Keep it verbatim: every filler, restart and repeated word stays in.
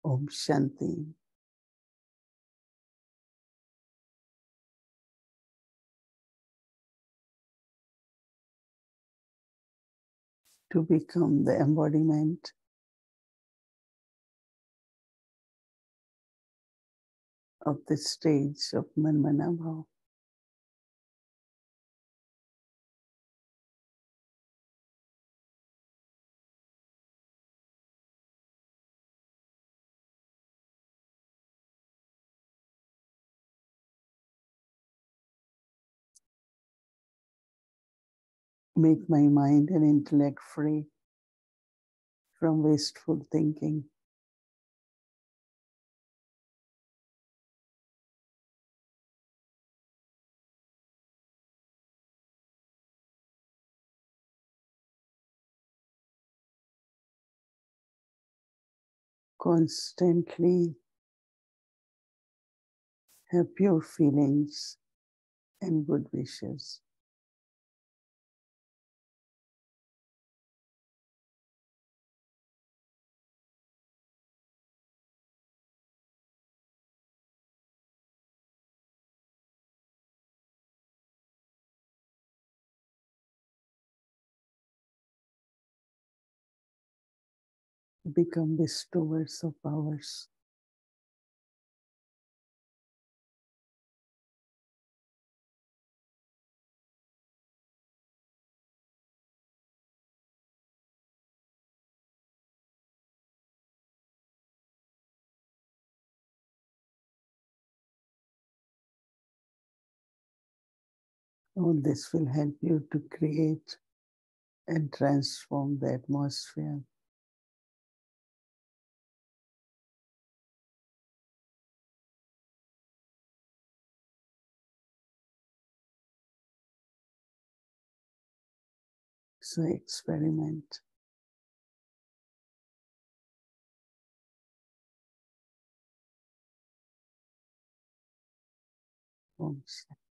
Om Shanti. To become the embodiment of the stage of Manmanabhav. Make my mind and intellect free from wasteful thinking. Constantly have pure feelings and good wishes. Become bestowers of powers. All this will help you to create and transform the atmosphere. So experiment. Om Shanti.